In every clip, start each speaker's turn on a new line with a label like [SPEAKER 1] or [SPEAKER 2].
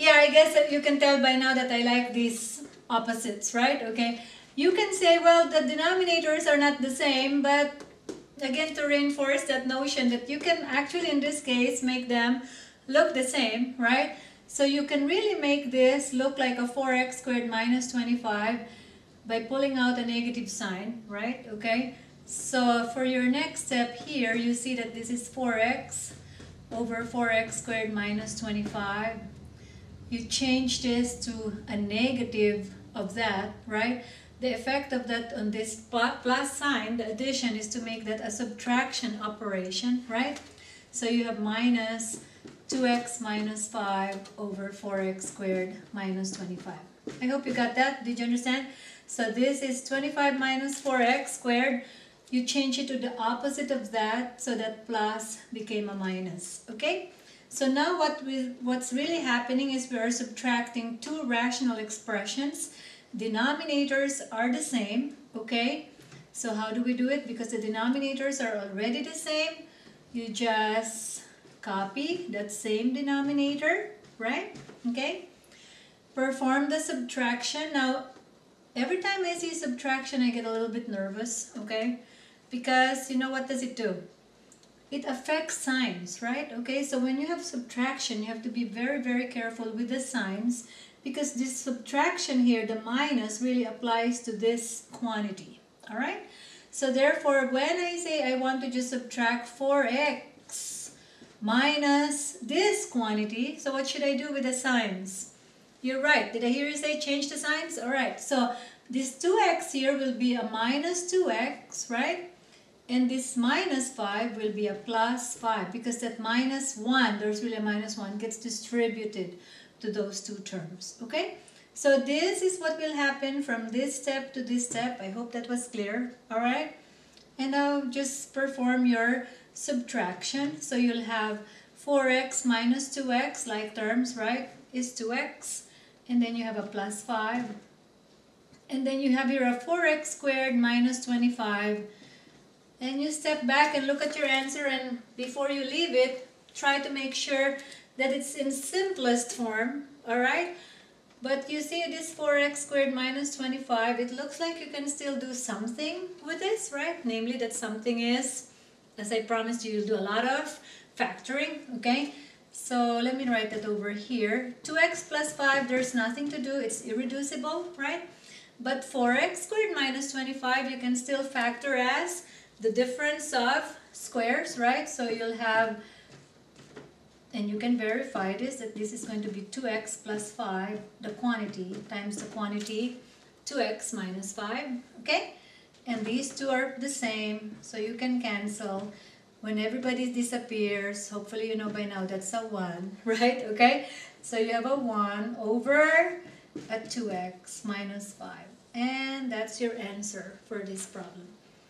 [SPEAKER 1] Yeah, I guess that you can tell by now that I like these opposites, right? Okay. You can say, well, the denominators are not the same, but again, to reinforce that notion that you can actually, in this case, make them look the same, right? So you can really make this look like a 4x squared minus 25 by pulling out a negative sign, right? Okay. So for your next step here, you see that this is 4x over 4x squared minus 25. You change this to a negative of that, right? The effect of that on this plus sign, the addition, is to make that a subtraction operation, right? So you have minus 2x minus 5 over 4x squared minus 25. I hope you got that. Did you understand? So this is 25 minus 4x squared. You change it to the opposite of that, so that plus became a minus, okay? So now what's really happening is we are subtracting two rational expressions. Denominators are the same, okay? So how do we do it? Because the denominators are already the same, you just copy that same denominator, right? Okay? Perform the subtraction. Now, every time I see subtraction, I get a little bit nervous, okay? Because, you know, what does it do? It affects signs, right? Okay, so when you have subtraction, you have to be very, very careful with the signs, because this subtraction here, the minus, really applies to this quantity, all right? So therefore, when I say I want to just subtract 4x minus this quantity, so what should I do with the signs? You're right. Did I hear you say change the signs? All right, so this 2x here will be a minus 2x, right? And this minus 5 will be a plus 5, because that minus 1, there's really a minus 1, gets distributed to those two terms, okay? So this is what will happen from this step to this step. I hope that was clear, all right? And now just perform your subtraction. So you'll have 4x minus 2x, like terms, right, is 2x. And then you have a plus 5. And then you have here a 4x squared minus 25. And you step back and look at your answer, and before you leave it, try to make sure that it's in simplest form, alright? But you see this 4x squared minus 25, it looks like you can still do something with this, right? Namely that something is, as I promised you, you'll do a lot of factoring, okay? So let me write that over here. 2x plus 5, there's nothing to do, it's irreducible, right? But 4x squared minus 25, you can still factor as the difference of squares, right? So you'll have, and you can verify this, that this is going to be 2x plus 5, the quantity, times the quantity 2x minus 5, okay? And these two are the same, so you can cancel. When everybody disappears, hopefully you know by now that's a 1, right? Okay? So you have a 1 over a 2x minus 5. And that's your answer for this problem.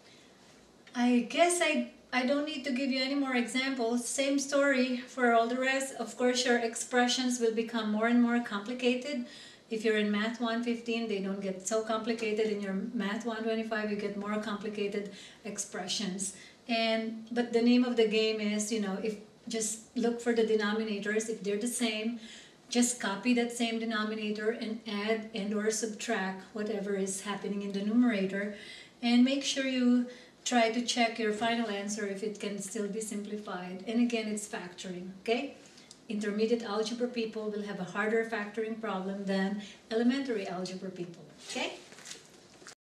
[SPEAKER 1] I guess I don't need to give you any more examples. Same story for all the rest. Of course, your expressions will become more and more complicated. If you're in Math 115, they don't get so complicated. In your Math 125, you get more complicated expressions. But the name of the game is, you know, if just look for the denominators. If they're the same, just copy that same denominator and add and or subtract whatever is happening in the numerator. And make sure you try to check your final answer if it can still be simplified. And again, it's factoring, okay? Intermediate algebra people will have a harder factoring problem than elementary algebra people, okay?